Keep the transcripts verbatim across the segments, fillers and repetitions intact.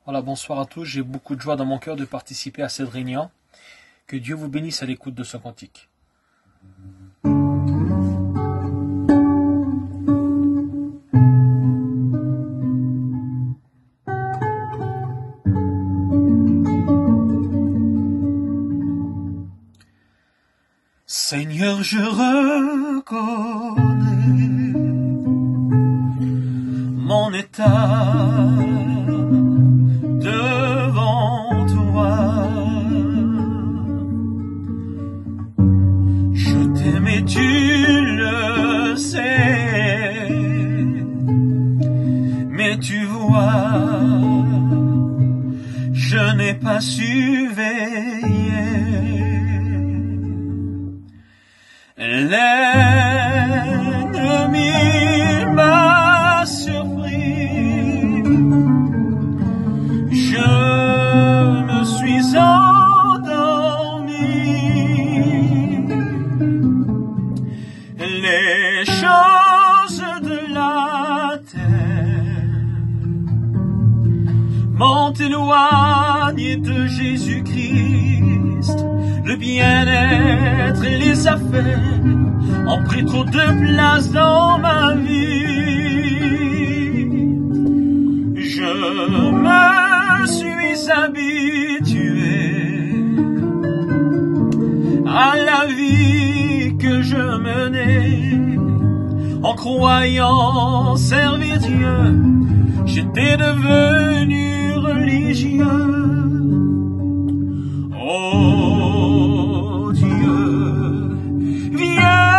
Voilà, bonsoir à tous. J'ai beaucoup de joie dans mon cœur de participer à cette réunion. Que Dieu vous bénisse à l'écoute de ce cantique. Seigneur, je reconnais mon état devant toi. Je t'aime et tu le sais, mais tu vois, je n'ai pas su veiller. L'ennemi m'a surpris, je me suis endormi. Les choses de la terre m'ont éloigné de Jésus-Christ. Le bien-être et les affaires ont pris trop de place dans ma vie. Je me suis habitué à la vie que je menais en croyant servir Dieu. J'étais devenu religieux. Oh Dieu, viens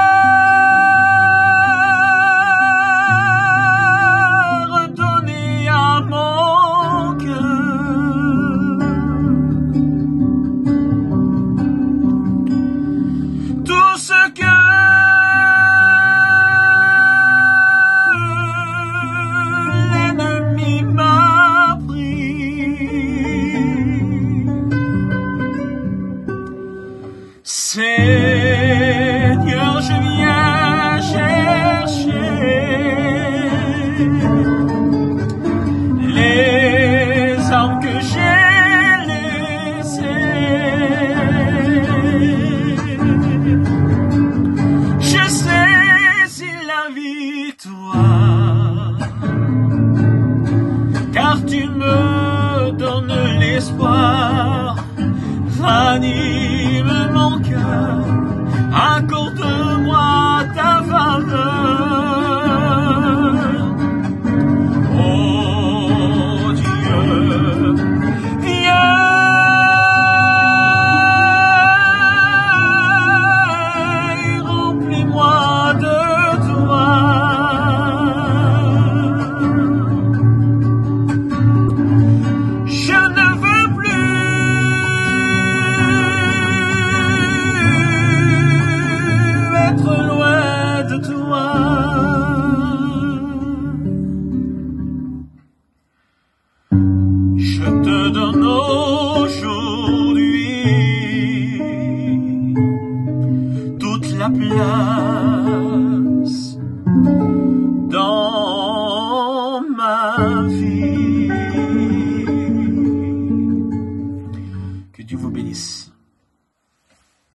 redonner à mon cœur tout ce que l'ennemi m'a pris. Seigneur, je viens chercher les armes que j'ai laissées. Je saisis la victoire, car tu me donnes l'espoir. Ranime mon cœur, accorde-moi ta faveur. Oh Dieu, viens et remplis-moi de toi. Je ne veux plus être loin de toi. Je te donne aujourd'hui toute la place dans